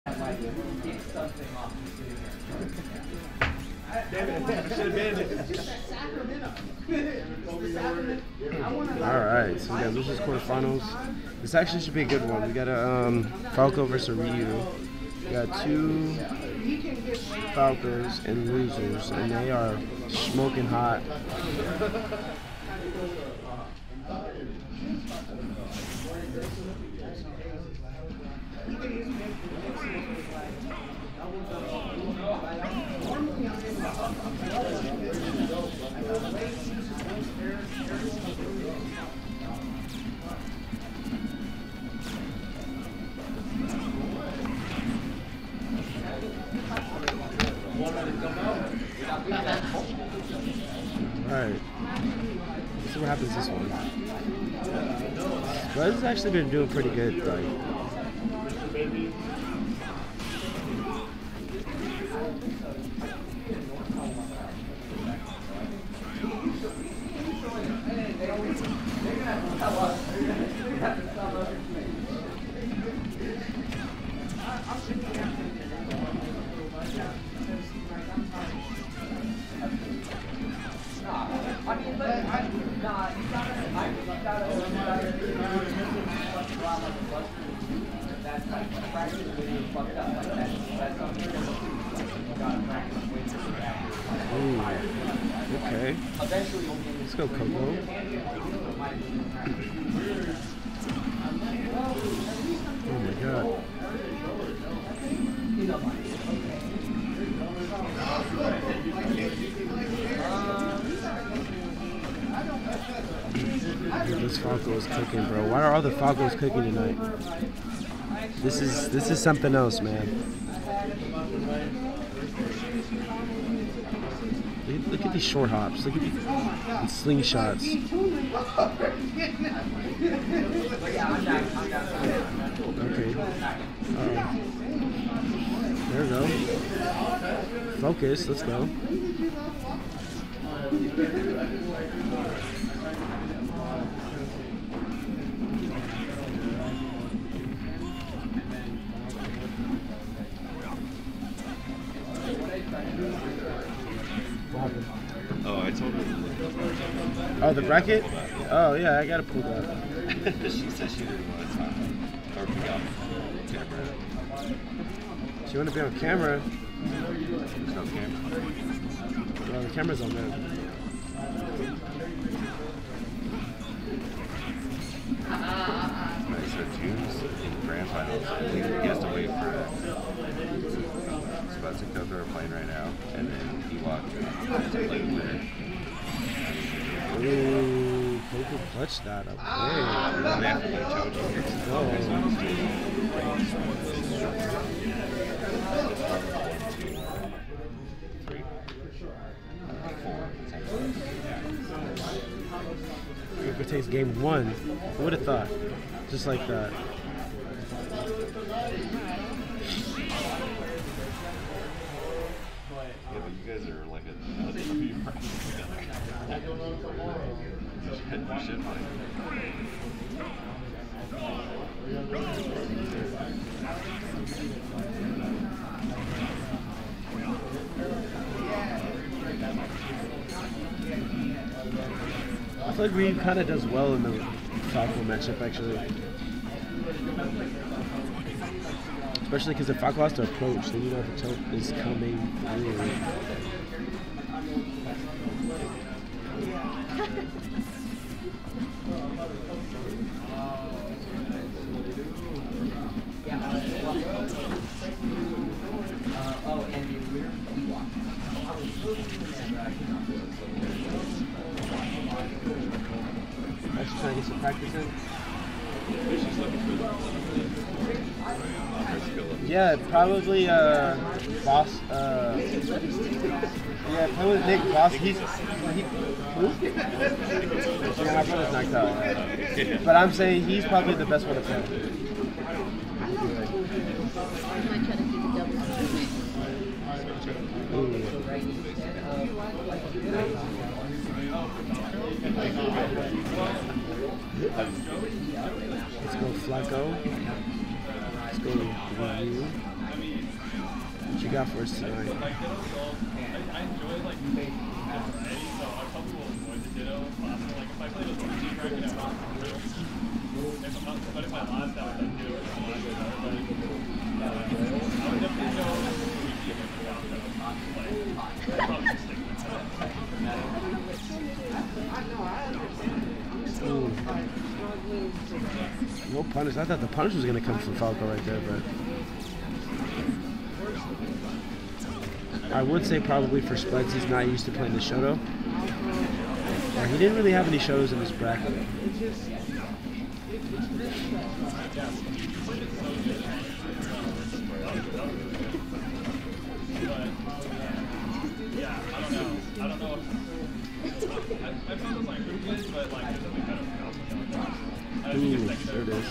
Alright, so we got losers quarterfinals. This actually should be a good one. We got a Falco versus Ryu. We got two Falcos and losers, and they are smoking hot. Alright, let's see what happens this one. Spudz has actually been doing pretty good, like. Ooh, okay. Let's go, Coco. Oh my god. This Falco is cooking, bro. Why are all the Falcos cooking tonight? This is something else, man. Look at these short hops. Look at these slingshots. Okay. There we go. Focus. Let's go. Oh, I told her. Oh, the bracket? Oh, yeah, I gotta pull that. She said she didn't want to talk. Or be on camera. She wanna be on camera? There's no camera. Well, the camera's on there. Nice, so June's in grand finals. He has to wait for Spudz and Coco are playing right now, and then he walked to play the winner. Ooh, Coco clutched that up. And then they have to play Choji. Let's go. Coco takes game one. Who would have thought? Just like that. Yeah, but you guys are like a W right together. You should play. I feel like Reed kind of does well in the Falco matchup, actually. Especially because if Falco has to approach, then you know the choke is coming through. Actually trying to get some practice in. Yeah, probably Boss. Yeah, probably Nick Boss. Who? Yeah, my brother's knocked out. But I'm saying he's probably the best one to play. Let's go Falco. Let's go Ryu. you got for us tonight? Ooh. No punish. I thought the punish was going to come from Falco right there, but I would say probably for Spudz, he's not used to playing the Shoto. Yeah, he didn't really have any Shotos in his bracket. Ooh, there it is.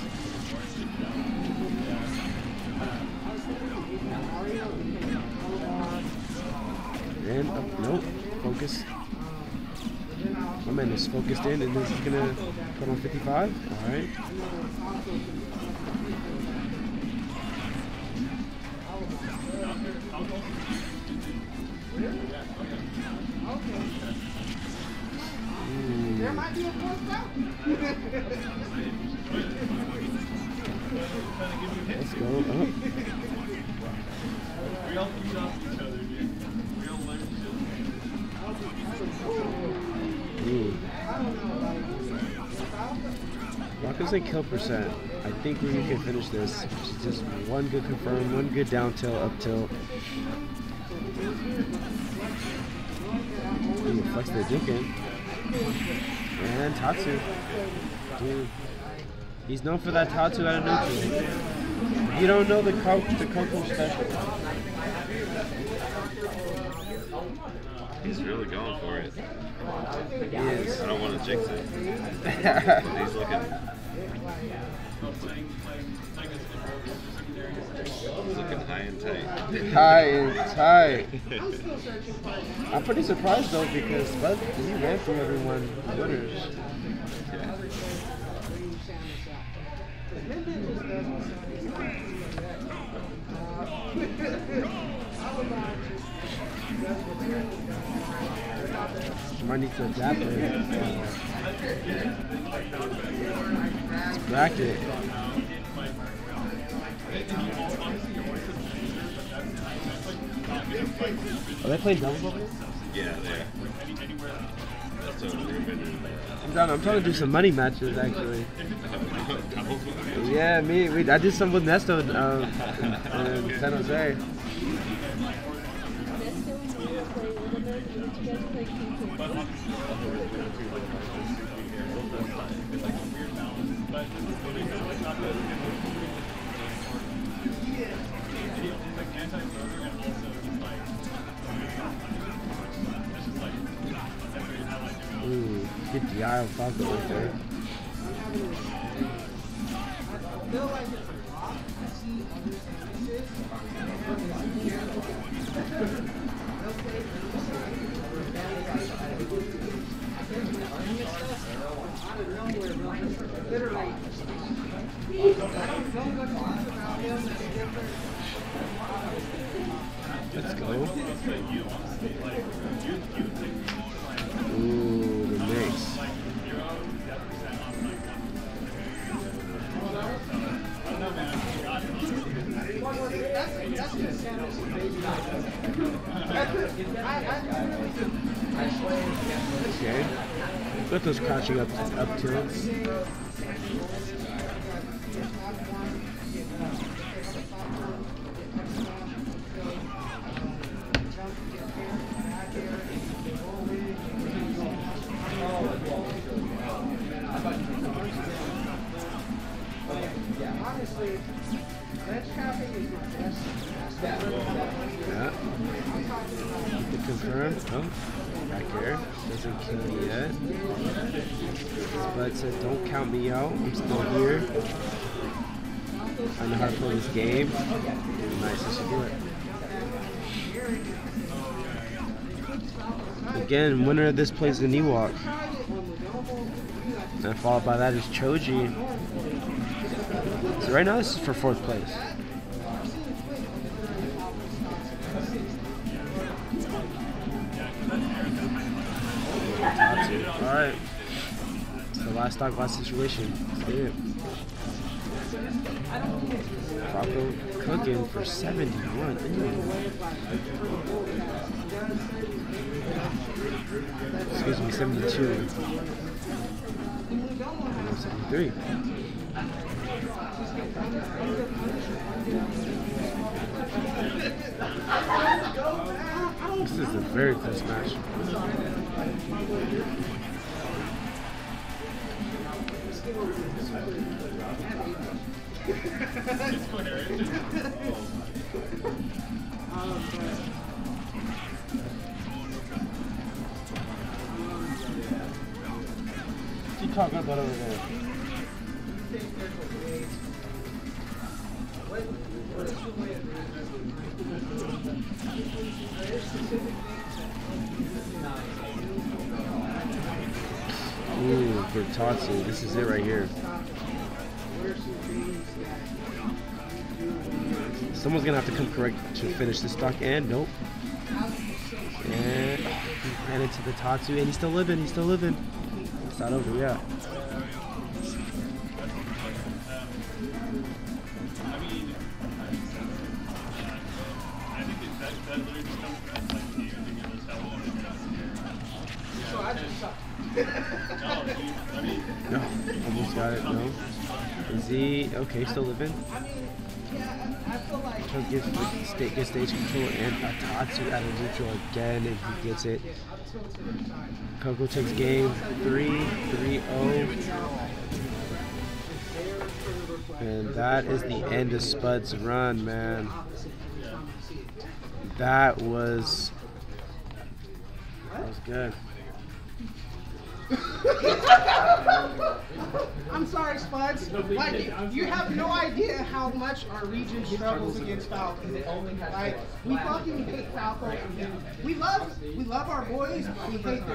And up, nope, focus. My man is focused in, and this is gonna put on 55. All right. There might be a fourth out. Let's go up. Falco's in kill percent. I think we can finish this. Just one good confirm, one good down tilt, up tilt. Ooh, flex the Jinkin. And Tatsu. Dude. He's known for that Tatsu out of neutral. You don't know the Coco special. He's really going for it. He is. I don't want to jinx it. He's looking high and tight. High and tight. I'm pretty surprised though because Spudz, he ran through everyone winners. Yeah. You might need to adapt it. It's bracket. Are they playing double bubble? Yeah, there. That's what we've been I'm trying to do some money matches actually. Yeah, I did some with Nesto in San Jose. Ooh, get the eye of Falco right there. Let's go. Ooh, the mix. Okay. Look at those crouching up tilts. Yeah. Keep it confirmed. Oh, back here. Doesn't kill me yet. Spudz said, don't count me out. I'm still here. I know how to play this game. Nice, I should do it. Again, winner of this plays the knee walk. And followed by that is Choji. So right now this is for 4th place. last stock, last situation. Let's get it. Falco cooking for 71. Excuse me, 72. 73. This is a very close match. What you talking about over there? Ooh, for Tatsu, this is it right here. Someone's gonna have to come correct to finish the stock, and nope. And he ran into the Tatsu, and he's still living, It's not over yet. No, almost got it, no. Is he, okay, still living? Gets stage control and a Tatsu out of neutral again, and he gets it. Coco takes game 3-0. And that is the end of Spud's run, man. That was good. I'm sorry, Spudz. Like, you have no idea how much our region struggles against Falco. Like, we fucking hate Falco. We love our boys, but we hate their